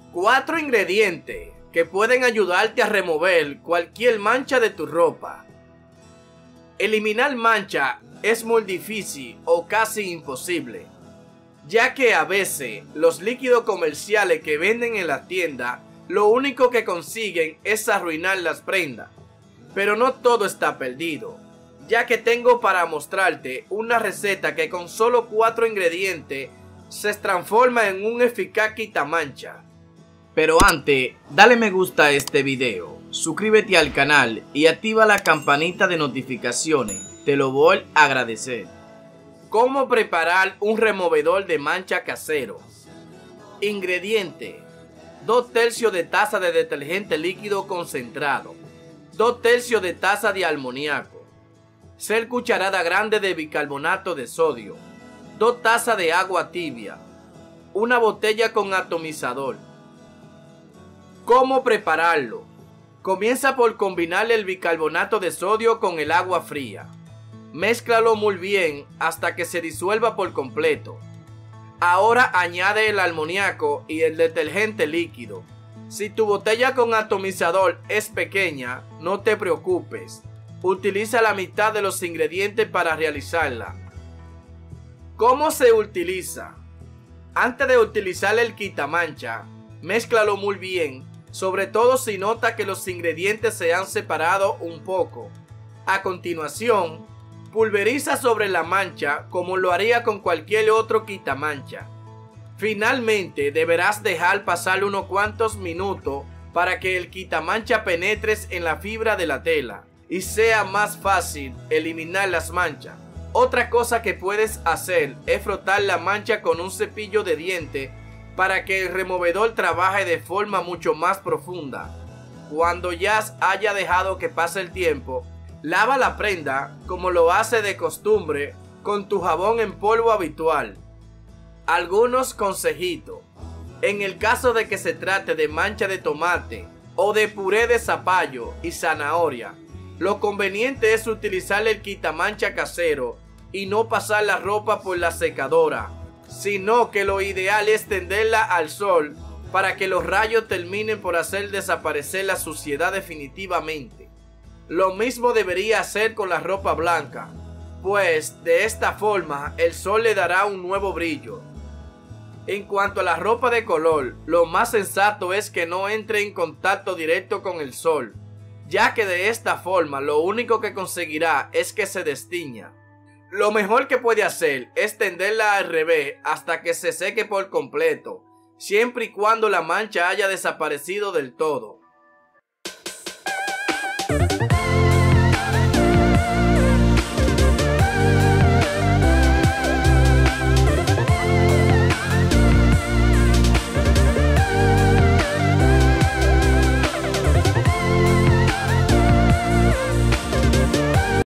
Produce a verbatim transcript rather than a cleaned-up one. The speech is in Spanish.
Cuatro ingredientes que pueden ayudarte a remover cualquier mancha de tu ropa. Eliminar mancha es muy difícil o casi imposible, ya que a veces los líquidos comerciales que venden en la tienda lo único que consiguen es arruinar las prendas. Pero no todo está perdido, ya que tengo para mostrarte una receta que con solo cuatro ingredientes se transforma en un eficaz quitamancha. Pero antes, dale me gusta a este video, suscríbete al canal y activa la campanita de notificaciones, te lo voy a agradecer. ¿Cómo preparar un removedor de mancha casero? Ingrediente: dos tercios de taza de detergente líquido concentrado, dos tercios de taza de amoníaco, seis cucharadas grandes de bicarbonato de sodio, dos tazas de agua tibia, una botella con atomizador. ¿Cómo prepararlo? Comienza por combinar el bicarbonato de sodio con el agua fría. Mézclalo muy bien hasta que se disuelva por completo. Ahora añade el amoníaco y el detergente líquido. Si tu botella con atomizador es pequeña, no te preocupes. Utiliza la mitad de los ingredientes para realizarla. ¿Cómo se utiliza? Antes de utilizar el quitamancha, mézclalo muy bien, sobre todo si nota que los ingredientes se han separado un poco. A continuación, pulveriza sobre la mancha como lo haría con cualquier otro quitamancha. Finalmente, deberás dejar pasar unos cuantos minutos para que el quitamancha penetre en la fibra de la tela y sea más fácil eliminar las manchas. Otra cosa que puedes hacer es frotar la mancha con un cepillo de diente para que el removedor trabaje de forma mucho más profunda. Cuando ya haya dejado que pase el tiempo, lava la prenda como lo hace de costumbre con tu jabón en polvo habitual. Algunos consejitos. En el caso de que se trate de mancha de tomate o de puré de zapallo y zanahoria, lo conveniente es utilizar el quitamancha casero y no pasar la ropa por la secadora, sino que lo ideal es tenderla al sol para que los rayos terminen por hacer desaparecer la suciedad definitivamente. Lo mismo debería hacer con la ropa blanca, pues de esta forma el sol le dará un nuevo brillo. En cuanto a la ropa de color, lo más sensato es que no entre en contacto directo con el sol, ya que de esta forma lo único que conseguirá es que se destiña. Lo mejor que puede hacer es tenderla al revés hasta que se seque por completo, siempre y cuando la mancha haya desaparecido del todo.